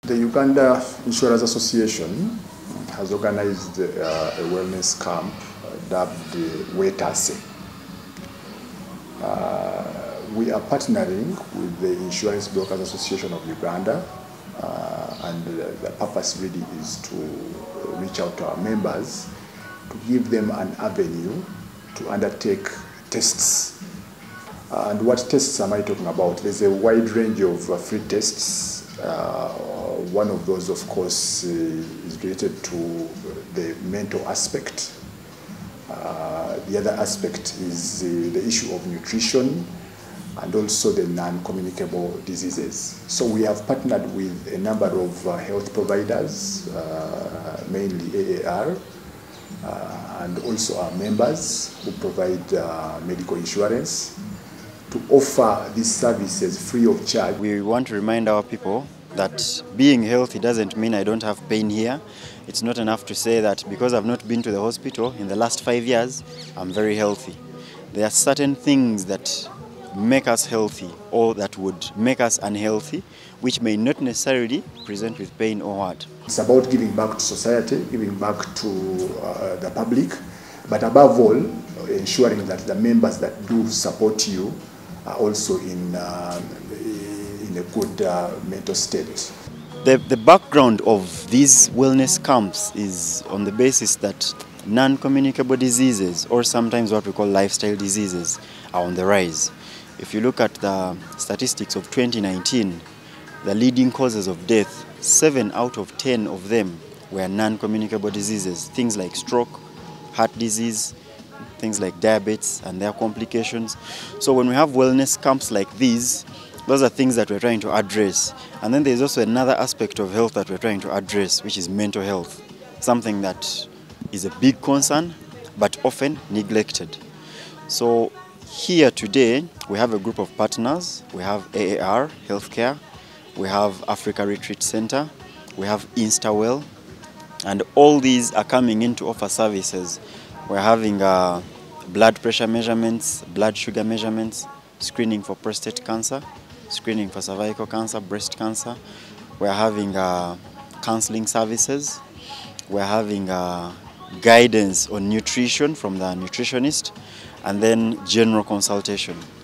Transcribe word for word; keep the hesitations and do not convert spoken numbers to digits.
The Uganda Insurance Association has organized uh, a wellness camp uh, dubbed Wetase. Uh, we are partnering with the Insurance Brokers Association of Uganda, uh, and the, the purpose really is to reach out to our members to give them an avenue to undertake tests. Uh, and what tests am I talking about? There's a wide range of uh, free tests. Uh, one of those, of course, uh, is related to the mental aspect. Uh, the other aspect is uh, the issue of nutrition and also the non-communicable diseases. So we have partnered with a number of uh, health providers, uh, mainly A A R, uh, and also our members who provide uh, medical insurance, to offer these services free of charge. We want to remind our people that being healthy doesn't mean I don't have pain here. It's not enough to say that because I've not been to the hospital in the last five years, I'm very healthy. There are certain things that make us healthy or that would make us unhealthy, which may not necessarily present with pain or what. It's about giving back to society, giving back to uh, the public, but above all, ensuring that the members that do support you are also in, uh, in a good uh, mental state. The, the background of these wellness camps is on the basis that non-communicable diseases, or sometimes what we call lifestyle diseases, are on the rise. If you look at the statistics of twenty nineteen, the leading causes of death, seven out of ten of them were non-communicable diseases, things like stroke, heart disease, things like diabetes and their complications. So when we have wellness camps like these, those are things that we're trying to address. And then there's also another aspect of health that we're trying to address, which is mental health, something that is a big concern, but often neglected. So here today, we have a group of partners. We have A A R Healthcare, we have Africa Retreat Center, we have InstaWell, and all these are coming in to offer services. We're having uh, blood pressure measurements, blood sugar measurements, screening for prostate cancer, screening for cervical cancer, breast cancer. We're having uh, counseling services. We're having uh, guidance on nutrition from the nutritionist, and then general consultation.